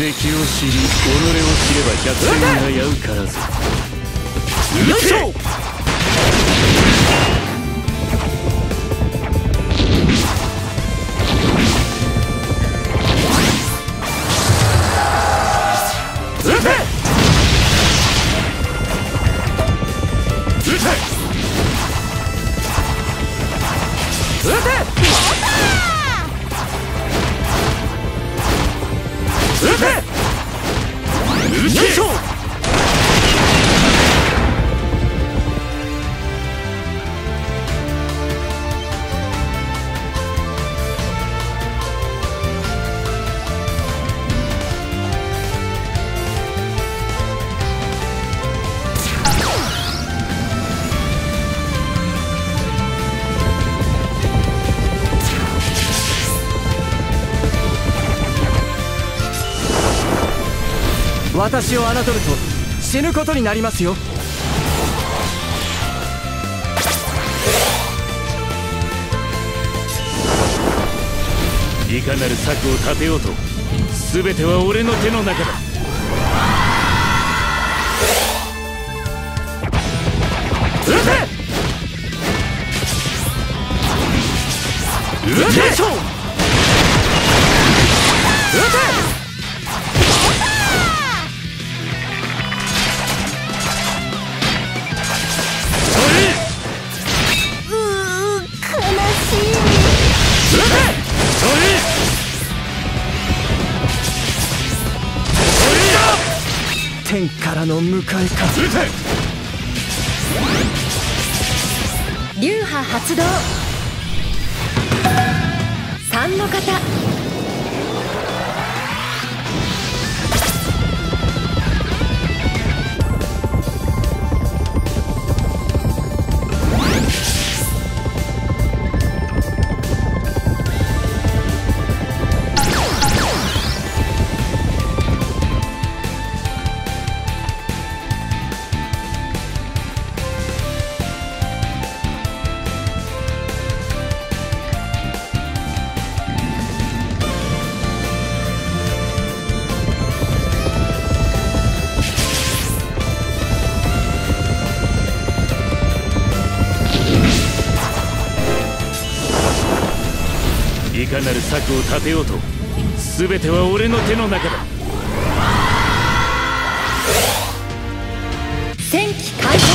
敵を知り己を知れば百戦がやうからず。よいしょ。私を侮ると死ぬことになりますよ。いかなる策を立てようと全ては俺の手の中だ。撃て！撃て！撃て！天からの迎えか。 流派発動。3の型。 いかなる策を立てようと全ては俺の手の中だ。 戦機開放。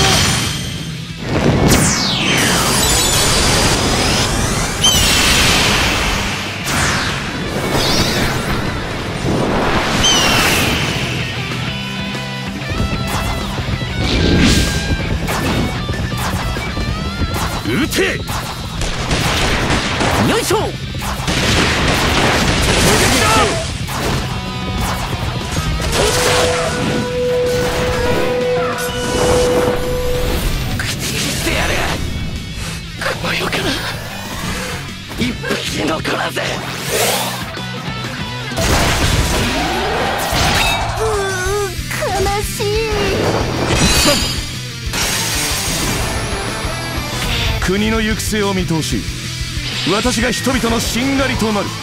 撃て！よいしょ！一匹残らず。 悲しい。 国の行く末を見通し、私が人々のしんがりとなる。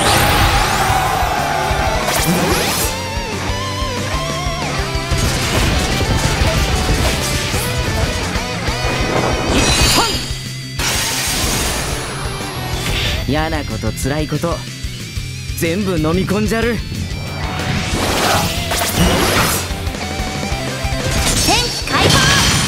嫌なこと辛いこと全部飲み込んじゃる。 戦機開放。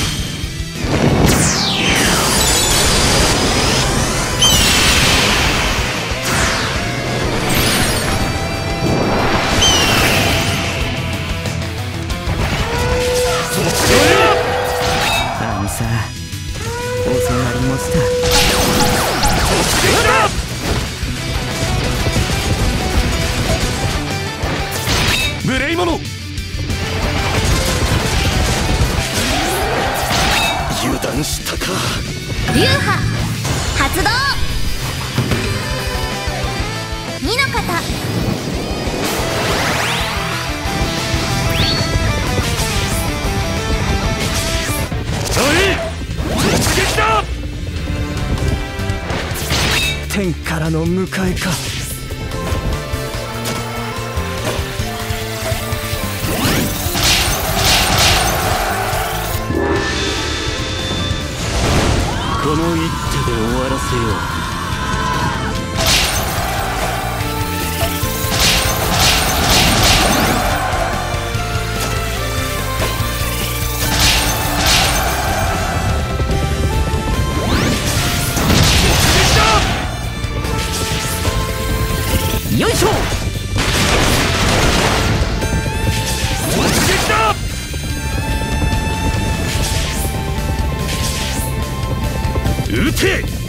あんさお世話にもした。 無礼者！油断したか。 流派発動。2の型。 突撃だ！ 天からの迎えか。 の一手で終わらせよう。 よいしょ。 撃だ。撃て。